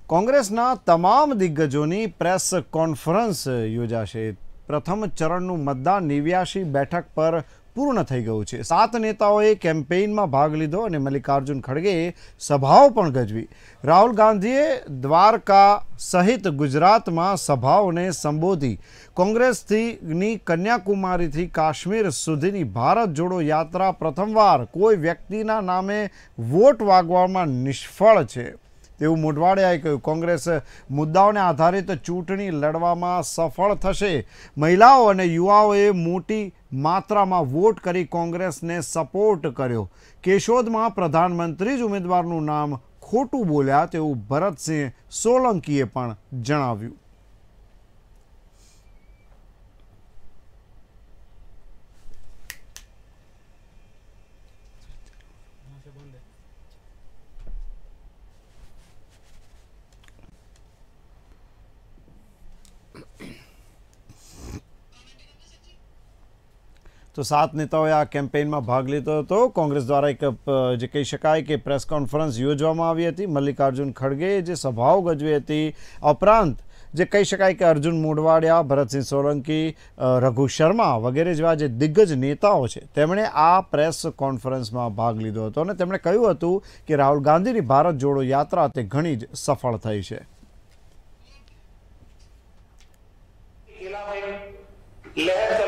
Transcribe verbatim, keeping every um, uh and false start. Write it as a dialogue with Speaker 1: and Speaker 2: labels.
Speaker 1: કોંગ્રેસના તમામ દિગ્ગજોની press conference યોજાશે। પ્રથમ ચરણનું મતદાન નેવ્યાસી બેઠક પર પૂર્ણ થઈ ગયું છે। સાત નેતાઓએ કેમ્પેઇનમાં ભાગ લીધો અને મલ્લિકાર્જુન ખડગેએ સભાઓ પણ ગજવી। રાહુલ ગાંધીએ દ્વારકા સહિત ગુજરાતમાં સભાઓને સંબોધી। કોંગ્રેસની કન્યાકુમારીથી કાશ્મીર સુધીની ભારત જોડો યાત્રા પ્રથમવાર કોઈ વ્યક્તિના નામે વોટ માગવામાં નિષ્ફળ છે તેવું મોઢવાડિયાએ કહ્યું। કોંગ્રેસ મુદ્દાઓને આધારિત ચૂંટણી લડવામાં સફળ થશે। મહિલાઓ અને યુવાઓએ મોટી માત્રામાં વોટ કરી કોંગ્રેસને સપોર્ટ કર્યો। કેશોદમાં પ્રધાનમંત્રી જ ઉમેદવારનું નામ ખોટું બોલ્યા તેવું ભરતસિંહ સોલંકીએ પણ જણાવ્યું। तो सात नेताओं आ केम्पेन में भाग लीधो हतो। कांग्रेस द्वारा एक जे कही शकाय कि प्रेस कॉन्फ्रेंस योजवामां आवी हती। मल्लिकार्जुन खड़गे जे सभाओ गजवी हती। उपरांत जे कही शकाय कि अर्जुन मोढवाडिया, भरतसिंह सोलंकी, रघु शर्मा वगैरह जेवा जे दिग्गज नेताओ छे तेमणे आ प्रेस कॉन्फ्रेंस में भाग लीधो हतो अने तेमणे कह्युं हतुं कि राहुल गांधीनी भारत जोड़ो यात्रा ते घणी ज सफल थई छे।
Speaker 2: लहर